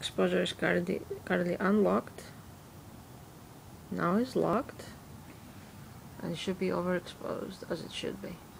Exposure is currently unlocked. Now it's locked, and it should be overexposed as it should be.